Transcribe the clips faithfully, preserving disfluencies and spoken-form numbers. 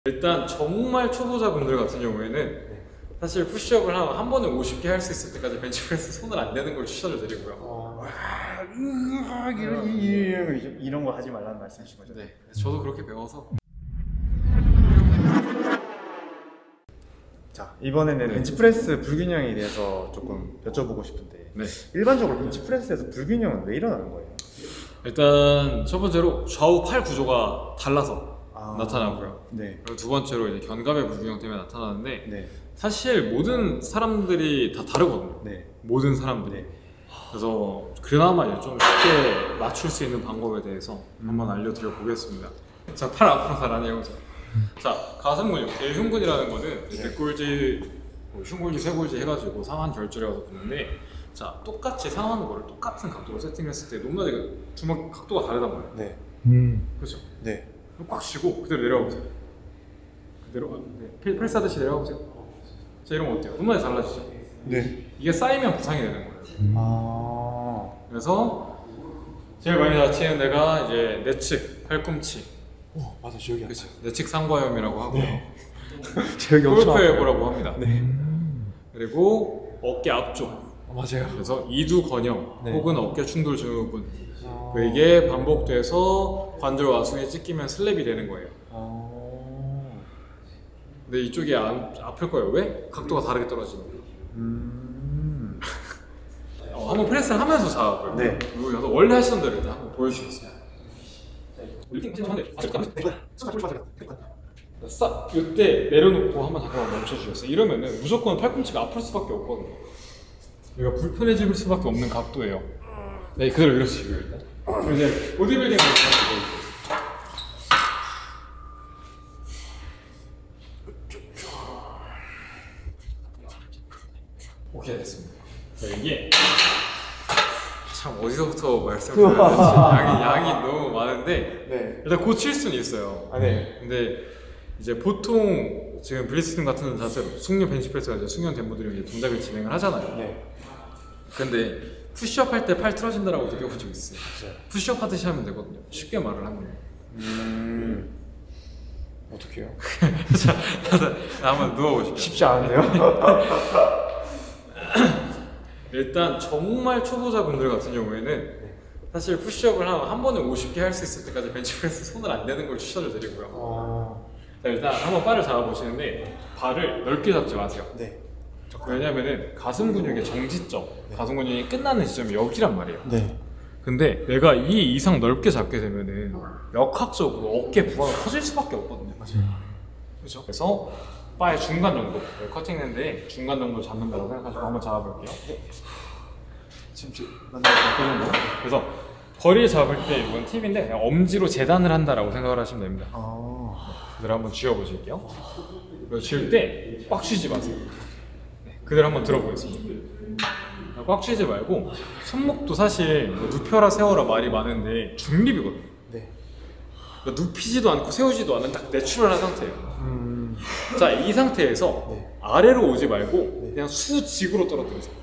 일단 정말 초보자분들 같은 경우에는 네. 사실 푸시업을 한, 한 번에 오십 개 할 수 있을 때까지 벤치프레스 손을 안 대는 걸 추천을 드리고요. 어... 으악, 이런, 이런, 이런 거 하지 말라는 말씀이신 거죠? 네, 저도 그렇게 배워서. 자, 이번에는 네. 벤치프레스 불균형에 대해서 조금 여쭤보고 싶은데 네. 일반적으로 벤치프레스에서 불균형은 왜 일어나는 거예요? 일단 첫 번째로 좌우 팔 구조가 달라서 아, 나타나고요. 네. 그리고 두 번째로 이제 견갑의 불균형 때문에 나타나는데 네. 사실 모든 사람들이 다 다르거든요. 네. 모든 사람들이. 네. 그래서 그나마 이제 좀 쉽게 맞출 수 있는 방법에 대해서 음. 한번 알려드려 보겠습니다. 자, 팔 앞으로 나란히 해보자. 자, 가슴 근육, 대흉근이라는 거는 네. 뒷골지, 뭐 흉골지, 쇄골지 해가지고 상완 결절에 가서 붙는데, 자, 똑같이 상하는 거를 똑같은 각도로 세팅했을 때 높낮이가 주먹 각도가 다르단 말이에요. 네. 음. 그렇죠? 네. 꽉 쥐고 그대로 내려가 보세요. 그대로 네. 프레스 하듯이 내려가 보세요. 자, 이러면 어때요? 높낮이 달라지죠? 네. 이게 쌓이면 부상이 되는 거예요. 음. 아. 그래서 제일 많이 다치는 데가 이제 내측, 팔꿈치. 오, 맞아, 기억이 안 나. 내측 상과염이라고 하고요. 네. 골프 엘보라고 합니다. 네. 그리고 어깨 앞쪽. 어, 맞아요. 그래서 이두 건형 네. 혹은 어깨 충돌 증후군. 아... 이게 반복돼서 관절 와수에 찢기면 슬랩이 되는 거예요. 아... 근데 이쪽이 안, 아플 거예요. 왜? 각도가 다르게 떨어지니까. 음... 어, 한번 프레스를 하면서 잡아봐요. 네. 그리고 원래 하시던 대로 일단 한번 보여주시겠어요? 싹 이때 내려놓고 한번 잠깐만 멈춰주셨어요. 이러면은 무조건 팔꿈치가 아플 수밖에 없거든요. 여기가 불편해질 수밖에 없는 각도예요. 네, 그대로 밀어주시고요. 일단 이제 보디빌딩을 하시고 오케이, 됐습니다. 자, 이게 참 어디서부터 말씀을 드려야 될지 양이, 양이 너무 많은데 네. 일단 고칠 수는 있어요. 아, 네. 근데 이제 보통 지금 브리스팀 같은 자세로 숙련 벤치프레스가 이제 숙련 된 분들이 이제 동작을 진행을 하잖아요. 네. 근데 푸시업 할 때 팔 틀어진다라고 느껴본 적 있어요. 네. 푸시업 하듯이 하면 되거든요. 쉽게 말을 하면. 음... 어떻게 해요? 자, 한번 누워보시죠. 쉽지 않은데요? 일단 정말 초보자분들 같은 경우에는 네. 사실 푸시업을 한, 한 번에 오십 개 할 수 있을 때까지 벤치프레스 손을 안 대는 걸 추천을 드리고요. 아... 자, 일단 한번 발을 잡아보시는데 발을 넓게 잡지 마세요. 네. 왜냐면은 가슴 근육의 정지점, 네. 가슴 근육이 끝나는 지점이 여기란 말이에요. 네. 근데 내가 이 이상 넓게 잡게 되면은 역학적으로 어깨 부하가 커질 수밖에 없거든요. 맞아요. 그렇죠? 그래서 바의 중간 정도, 커팅했는데 중간 정도 잡는다고 생각하시고 한번 잡아볼게요. 네. 지금 그 정도. 그래서 거리 잡을 때 이건 팁인데 그냥 엄지로 재단을 한다라고 생각을 하시면 됩니다. 아... 그대로 한번 쥐어보실게요. 쥘 때 꽉 쥐지 마세요. 네. 그대로 한번 들어보겠습니다. 꽉 쥐지 말고 손목도 사실 뭐 눕혀라 세워라 말이 많은데 중립이거든요. 네. 그러니까 눕히지도 않고 세우지도 않은 딱 내추럴한 상태예요. 음... 자, 이 상태에서 네. 아래로 오지 말고 네. 그냥 수직으로 떨어뜨리세요.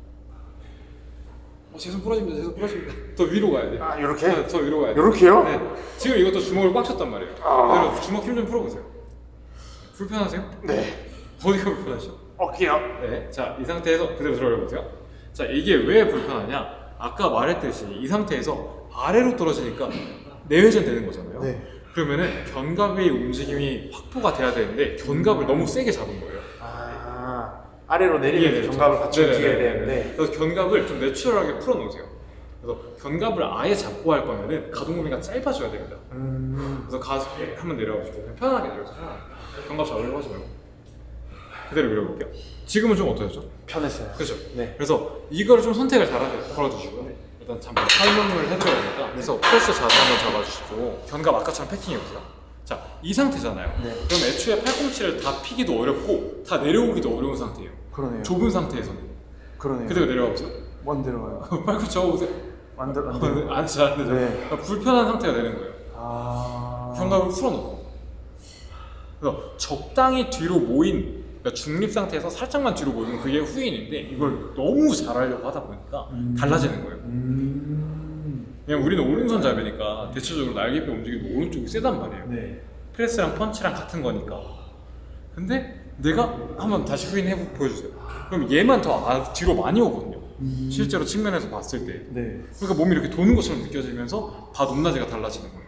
어, 제 손 부러집니다. 제 손 부러집니다. 더 위로 가야 돼. 아, 이렇게? 네, 더 위로 가야 돼. 이렇게요? 네. 지금 이것도 주먹을 꽉 쳤단 말이에요. 아... 주먹 힘 좀 풀어보세요. 불편하세요? 네. 어디가 불편하시죠? 어깨요. 네. 자, 이 상태에서 그대로 들어가 보세요. 자, 이게 왜 불편하냐? 아까 말했듯이 이 상태에서 아래로 떨어지니까 내회전 되는 거잖아요. 네. 그러면은 견갑의 움직임이 확보가 돼야 되는데 견갑을 너무 세게 잡은 거예요. 아, 아래로 내리면 네, 견갑을 같이 움직여야 되는데. 그래서 견갑을 좀 내추럴하게 풀어놓으세요. 그래서 견갑을 아예 잡고 할 거면은 가동 범위가 짧아져야 됩니다. 음... 그래서 가슴 한번 내려가시고 그냥 편하게 내려가세요. 견갑 잡으려고 하지 말고 그대로 밀어볼게요. 지금은 좀 어떠셨죠? 편했어요. 그렇죠? 네. 그래서 이거를 좀 선택을 잘 걸어주시고요. 네. 일단 잠깐 설명을 해드려야 되니까. 그래서 프레스 자세 한번 잡아주시고 견갑 아까처럼 패킹해보세요. 자, 이 상태잖아요. 네. 그럼 애초에 팔꿈치를 다 피기도 어렵고 다 내려오기도 어려운 상태예요. 그러네요. 좁은 상태에서는. 그러네요. 그대로 내려가 보세요. 안 내려가요. 팔꿈치 접어보세요. 안 돼, 안 돼. 안 돼, 안 되죠. 네. 불편한 상태가 되는 거예요. 아... 견갑을 풀어놓고. 그래서 적당히 뒤로 모인, 그러니까 중립 상태에서 살짝만 뒤로 모이면 그게 후인인데 이걸 너무 잘하려고 하다 보니까 음... 달라지는 거예요. 음... 그냥 우리는 오른손잡이니까 대체적으로 날개뼈 움직임도 오른쪽이 세단 말이에요. 네. 프레스랑 펀치랑 같은 거니까. 근데 내가 한번 다시 후인 해보 보여주세요. 그럼 얘만 더 아, 뒤로 많이 오거든요. 음. 실제로 측면에서 봤을 때. 네. 그러니까 몸이 이렇게 도는 것처럼 느껴지면서 바 높낮이가 달라지는 거예요.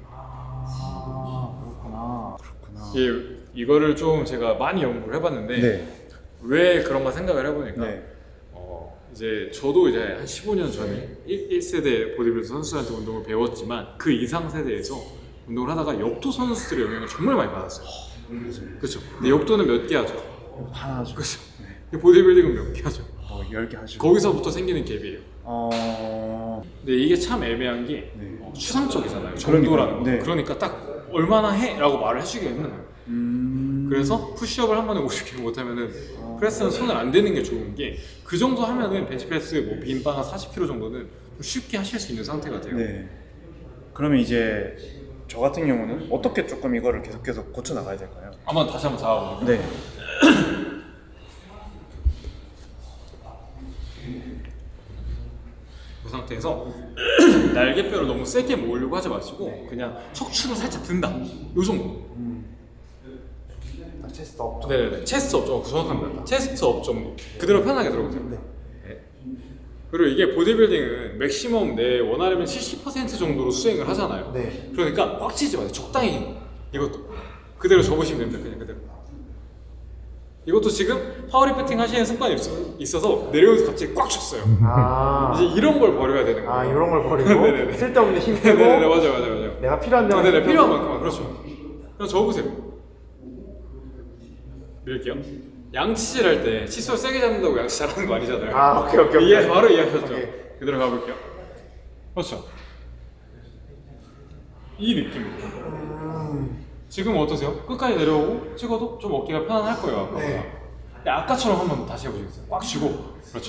아, 그렇구나. 그렇구나. 예, 이거를 좀 제가 많이 연구를 해봤는데 네. 왜 그런가 생각을 해보니까 네. 어, 이제 저도 이제 한 십오 년 전에 일 세대 보디빌더 선수들한테 운동을 배웠지만 그 이상 세대에서 운동을 하다가 역도 선수들의 영향을 정말 많이 받았어요. 그렇죠. 근데 역도는 몇 개 하죠? 하나 하죠. 그렇죠. 네. 보디빌딩은 몇 개 하죠? 어, 열 개 하죠. 거기서부터 생기는 갭이에요. 어... 근데 이게 참 애매한 게 네. 어, 추상적이잖아요. 정도라는 거. 네. 그러니까 딱 얼마나 해? 라고 말을 해주기가 힘든 거예요. 음... 그래서 푸시업을 한 번에 오십 개 못하면은 어... 프레스는 손을 안 대는 게 좋은 게 그 정도 하면은 벤치프레스 뭐 빈바가 사십 킬로그램 정도는 쉽게 하실 수 있는 상태가 돼요. 네. 그러면 이제 저 같은 경우는 어떻게 조금 이거를 계속해서 고쳐 나가야 될까요? 한번 다시 한번 잡아보죠. 네. 그 상태에서 날개뼈를 너무 세게 모으려고 하지 마시고 그냥 척추를 살짝 든다. 요 정도. 음. 체스트 업 정도. 네네네. 체스트 업 정도. 정확합니다. 체스트 업 정도. 그대로 편하게 들어보세요. 네. 네. 그리고 이게 보디빌딩은 맥시멈 내 원하려면 칠십 퍼센트 정도로 수행을 하잖아요. 네. 그러니까 꽉 치지 마세요. 적당히. 이것도 그대로 접으시면 됩니다. 그냥 그대로. 이것도 지금 파워리프팅 하시는 습관이 있어서 내려오면서 갑자기 꽉 쳤어요. 아 이제 이런 걸 버려야 되는 거예요. 아 이런 걸 버리고 쓸데없는 힘 빼고 네네네 맞아요 맞아요 맞아요. 내가 필요한 데만 네네 필요한 만큼만. 그렇죠. 그럼 접으세요. 밀게요. 양치질 할 때 칫솔 세게 잡는다고 양치 잘하는 거 아니잖아요. 아 오케이 오케이 이해 오케이. 바로 이해하셨죠? 오케이. 그대로 가볼게요. 그렇죠. 이 느낌입니다. 음... 지금 어떠세요? 끝까지 내려오고 찍어도 좀 어깨가 편안할 거예요. 아까. 네. 근데 아까처럼 한번 다시 해보시겠어요? 꽉 쥐고. 그렇죠.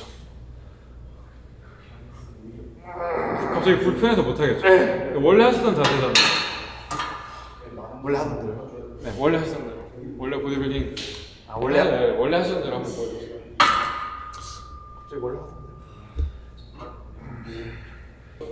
갑자기 불편해서 못하겠죠? 네. 원래 하시던 자세잖아요. 원래 하던 대로? 네, 원래 하시던 대로. 원래 보디빌딩. 아, 원래? 네, 네, 원래 하시던 대로 한번 보여주세요. 갑자기 원래 하던 대로.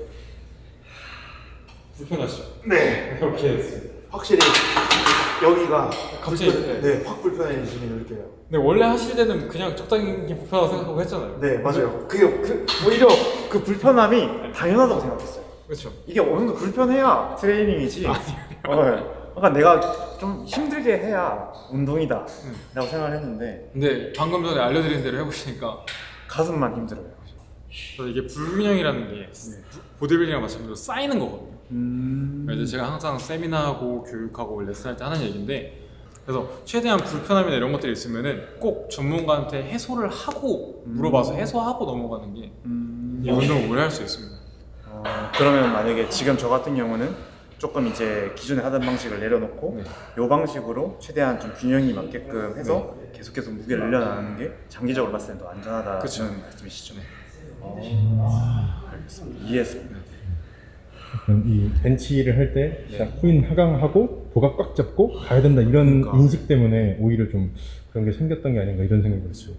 불편하시죠? 네. 이렇게 했어요. 확실히 여기가 갑자기 불편, 네, 확 불편해지긴 느껴요. 네, 원래 하실 때는 그냥 적당히 불편하다고 생각하고 했잖아요. 네, 맞아요. 그게 그, 오히려 그 불편함이 당연하다고 생각했어요. 그렇죠. 이게 어느 정도 불편해야 트레이닝이지. 어, 그러니까 내가 좀 힘들게 해야 운동이다 음. 라고 생각을 했는데 근데 방금 전에 알려드린 대로 해보시니까 가슴만 힘들어요. 그래서 이게 불균형이라는 게 네. 보디빌딩이랑 마찬가지로 쌓이는 거거든요. 음... 이제 제가 항상 세미나하고 교육하고 레슨할 때 하는 얘기인데 그래서 최대한 불편함이나 이런 것들이 있으면은 꼭 전문가한테 해소를 하고 음... 물어봐서 해소하고 넘어가는 게 이 음... 운동을 오래 할 수 있습니다. 어, 그러면 만약에 지금 저 같은 경우는 조금 이제 기존에 하던 방식을 내려놓고 네. 이 방식으로 최대한 좀 균형이 맞게끔 해서 네. 계속해서 무게를 늘려나가는 게 장기적으로 봤을 때 더 안전하다는 말씀이시죠? 네. 어... 알겠습니다. 이해했습니다. 그럼 이 벤치를 할 때 네. 후인 하강하고 도각 꽉 잡고 가야 된다 이런 그러니까. 인식 때문에 오히려 좀 그런 게 생겼던 게 아닌가 이런 생각이 들었어요.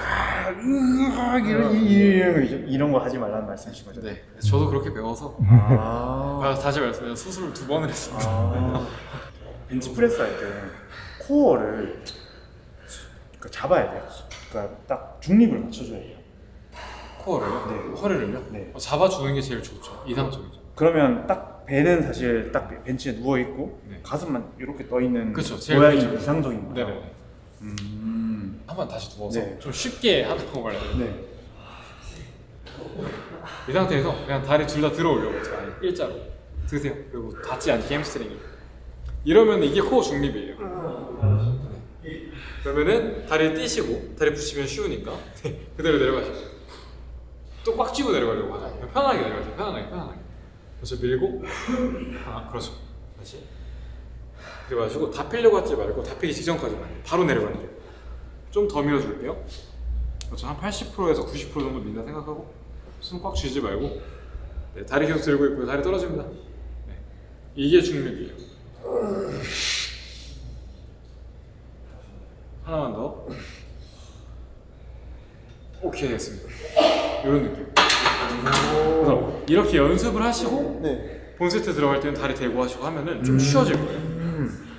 이런, 이런, 이런 거 하지 말라는 말씀이신 거죠? 네, 저도 그렇게 배워서 아 다시 말씀드리면 수술을 두 번을 했습니다. 아 벤치프레스 할 때 코어를 그러니까 잡아야 돼요. 그러니까 딱 중립을 맞춰줘야 돼요. 코어를요? 네. 허리를요? 네. 어, 잡아주는 게 제일 좋죠. 이상적이죠. 그러면 딱 배는 사실 딱 벤치에 누워 있고 네. 가슴만 이렇게 떠 있는 그쵸, 모양이 그렇죠. 이상적인 거예요. 네네. 음... 한번 다시 누워서 네. 좀 쉽게 하도록 말해야 돼요. 네. 이 상태에서 그냥 다리 둘 다 들어 올려보세요. 일자로 드세요. 그리고 닿지 않게 햄스트링이. 이러면 이게 코어 중립이에요. 네. 그러면은 다리 띄시고 다리 붙이면 쉬우니까 그대로 내려가시죠. 또 꽉 쥐고 내려가려고 하죠. 편하게 내려가세요. 편안하게 편안하게. 그래서 밀고 아 그렇죠. 다시 내려가시고 다 피려고 하지 말고 다 피기 직전까지만 바로 내려가세요. 좀 더 밀어줄게요. 그렇죠. 한 팔십 퍼센트에서 구십 퍼센트 정도 민다 생각하고 숨 꽉 쥐지 말고 네, 다리 계속 들고 있고요. 다리 떨어집니다. 네. 이게 중립이에요. 하나만 더. 오케이 됐습니다. 이런 느낌. 그래서 이렇게 연습을 하시고 네. 본 세트 들어갈 때는 다리 대고 하시고 하면은 좀 음... 쉬워질 거예요. 음...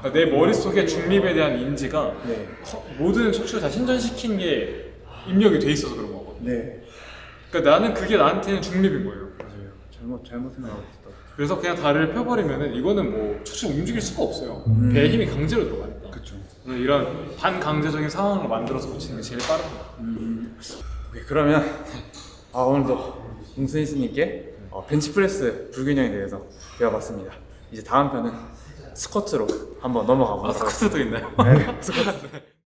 그러니까 내 머릿속에 중립에 대한 인지가 네. 허, 모든 척추를 다 신전시킨 게 입력이 돼 있어서 그런 거거든요. 네. 그러니까 나는 그게 나한테는 중립인 거예요. 맞아요. 잘못 잘못 생각하고 있었다. 그래서 그냥 다리를 펴버리면은 이거는 뭐 척추 움직일 수가 없어요. 음. 배에 힘이 강제로 들어가니까. 그렇죠. 이런 반강제적인 상황을 만들어서 고치는 게 제일 빠릅니다. 음. 오케이, 그러면 아, 오늘도 웅스니스님께 어, 벤치프레스 불균형에 대해서 배워봤습니다. 이제 다음 편은 스쿼트로 한번 넘어가 보도록 아, 스쿼트도 있나요? 하겠습니다. 네, 스쿼트.